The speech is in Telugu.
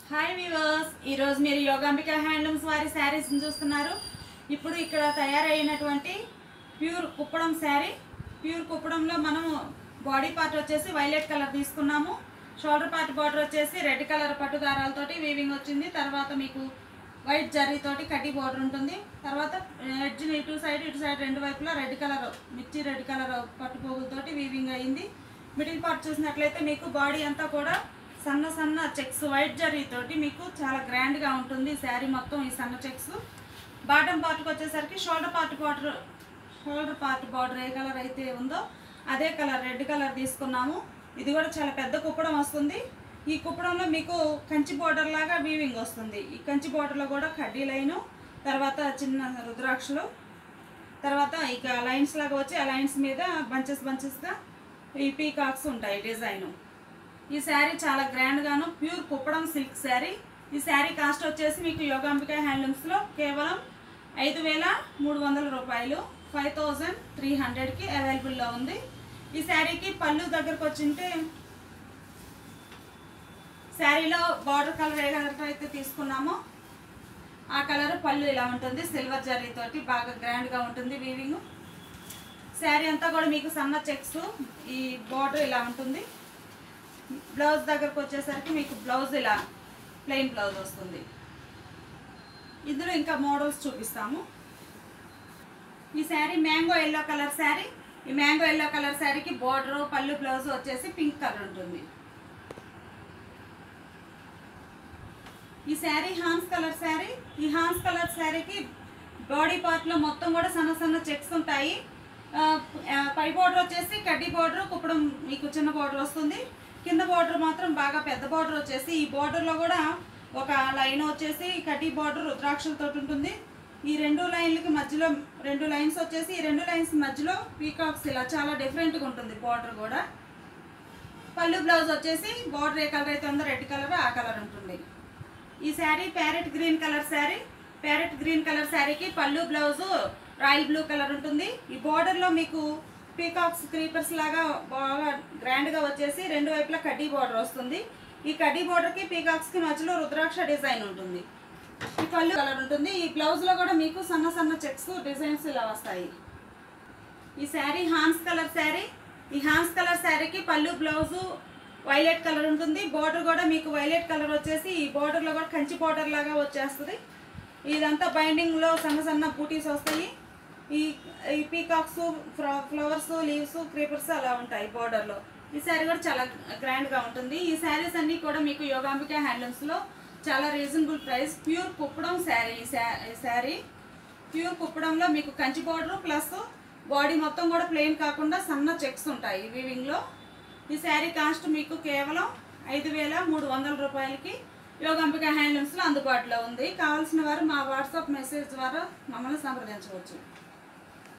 హాయ్ వ్యూవర్స్, ఈరోజు మీరు యోగాంబిక హ్యాండ్లూమ్స్ వారి శారీస్ని చూస్తున్నారు. ఇప్పుడు ఇక్కడ తయారైనటువంటి ప్యూర్ కుప్పడం శారీ. ప్యూర్ కుప్పడంలో మనము బాడీ పార్ట్ వచ్చేసి వైలెట్ కలర్ తీసుకున్నాము. షోల్డర్ పార్ట్ బార్డర్ వచ్చేసి రెడ్ కలర్ పట్టు దారాలతోటి వీవింగ్ వచ్చింది. తర్వాత మీకు వైట్ జరీతోటి కడ్డీ బార్డర్ ఉంటుంది. తర్వాత ఎడ్జ్ ఇటు సైడ్ రెండు వైపులా రెడ్ కలర్ మిర్చి రెడ్ కలర్ పట్టు పోగులతోటి వీవింగ్ అయింది. మిడిల్ పార్ట్ చూసినట్లయితే మీకు బాడీ అంతా కూడా సన్న సన్న చెక్స్ వైట్ జరీతోటి మీకు చాలా గ్రాండ్గా ఉంటుంది శారీ మొత్తం. ఈ సన్న చెక్స్ బాటమ్ పార్ట్కి వచ్చేసరికి షోల్డర్ పార్ట్ బార్డర్ ఏ కలర్ అయితే ఉందో అదే కలర్ రెడ్ కలర్ తీసుకున్నాము. ఇది కూడా చాలా పెద్ద కుప్పడం వస్తుంది. ఈ కుప్పడంలో మీకు కంచి బార్డర్ లాగా వీవింగ్ వస్తుంది. ఈ కంచి బార్డర్లో కూడా కడ్డీ లైను, తర్వాత చిన్న రుద్రాక్షలు, తర్వాత ఇక లైన్స్ లాగా వచ్చి ఆ లైన్స్ మీద బంచెస్గా ఈ పీకాక్స్ ఉంటాయి డిజైను. ఈ శారీ చాలా గ్రాండ్గాను ప్యూర్ కుప్పడం సిల్క్ శారీ. ఈ శారీ కాస్ట్ వచ్చేసి మీకు యోగాంబిక హ్యాండ్లూమ్స్లో కేవలం 5,300 రూపాయలు, 5,300కి అవైలబుల్లో ఉంది. ఈ శారీకి పళ్ళు దగ్గరకు వచ్చింటే శారీలో బార్డర్ కలర్ ఏ కలర్ అయితే తీసుకున్నామో ఆ కలర్ పళ్ళు ఇలా ఉంటుంది. సిల్వర్ జరీతోటి బాగా గ్రాండ్గా ఉంటుంది వీవింగ్. శారీ అంతా కూడా మీకు సన్న చెక్స్, ఈ బార్డర్ ఇలా ఉంటుంది. బ్లౌజ్ దగ్గరకు వచ్చేసరికి మీకు బ్లౌజ్ ఇలా ప్లెయిన్ బ్లౌజ్ వస్తుంది. ఇందులో ఇంకా మోడల్స్ చూపిస్తాము. ఈ sari mango yellow colour sari. ఈ మ్యాంగో ఎల్లో కలర్ శారీకి బార్డర్ పళ్ళు బ్లౌజ్ వచ్చేసి పింక్ కలర్ ఉంటుంది. ఈ శారీ హాన్స్ కలర్ శారీ. ఈ హాన్స్ కలర్ శారీకి బాడీ పార్ట్లో మొత్తం కూడా సన్న సన్న చెక్స్ ఉంటాయి. పై బార్డర్ వచ్చేసి కడ్డీ బార్డర్ కుప్పడం మీకు చిన్న బార్డర్ వస్తుంది. కింద బార్డర్ మాత్రం బాగా పెద్ద బార్డర్ వచ్చేసి ఈ బార్డర్లో కూడా ఒక లైన్ వచ్చేసి కడ్డీ బార్డర్ రుద్రాక్షలతో ఉంటుంది. ఈ రెండు లైన్లకి మధ్యలో రెండు లైన్స్ వచ్చేసి ఈ రెండు లైన్స్ మధ్యలో పీకాక్స్ ఇలా చాలా డిఫరెంట్గా ఉంటుంది బార్డర్ కూడా. పళ్ళు బ్లౌజ్ వచ్చేసి బార్డర్ ఏ కలర్ అయితే ఉందో రెడ్ కలర్ ఆ కలర్ ఉంటుంది. ఈ sari parrot green colour sari. Parrot green colour శారీకి పళ్ళు బ్లౌజు రాయల్ బ్లూ కలర్ ఉంటుంది. ఈ బార్డర్లో మీకు పీకాక్స్ క్రీపర్స్ లాగా బాగా గ్రాండ్గా వచ్చేసి రెండు వైపులా కడ్డీ బార్డర్ వస్తుంది. ఈ కడ్డీ బార్డర్కి పీకాక్స్కి మధ్యలో రుద్రాక్ష డిజైన్ ఉంటుంది. ఈ పళ్ళు కలర్ ఉంటుంది. ఈ బ్లౌజ్లో కూడా మీకు సన్న సన్న చెక్స్ డిజైన్స్ ఇలా వస్తాయి. ఈ శారీ హాన్స్ కలర్ శారీ. ఈ హాన్స్ కలర్ శారీకి పళ్ళు బ్లౌజు వైలెట్ కలర్ ఉంటుంది. బార్డర్ కూడా మీకు వైలెట్ కలర్ వచ్చేసి ఈ బార్డర్లో కూడా కంచి బార్డర్ లాగా వచ్చేస్తుంది. ఇదంతా బైండింగ్లో సన్న సన్న బూటీస్ వస్తాయి. ఈ పీకాక్స్ ఫ్లవర్స్ లీవ్స్ క్రీపర్స్ అలా ఉంటాయి బార్డర్లో. ఈ శారీ కూడా చాలా గ్రాండ్గా ఉంటుంది. ఈ శారీస్ అన్నీ కూడా మీకు యోగాంబిక హ్యాండ్లూమ్స్లో చాలా reasonable price. Pure Kuppadam sari. Sari pure కుప్పడంలో మీకు కంచి బార్డర్ ప్లస్ బాడీ మొత్తం కూడా ప్లెయిన్ కాకుండా సన్న చెక్స్ ఉంటాయి వీవింగ్లో. ఈ శారీ కాస్ట్ మీకు కేవలం 5,300 రూపాయలకి యోగాంబిక హ్యాండ్లూమ్స్లో అందుబాటులో ఉంది. కావాల్సిన వారు మా వాట్సాప్ మెసేజ్ ద్వారా మమ్మల్ని సంప్రదించవచ్చు.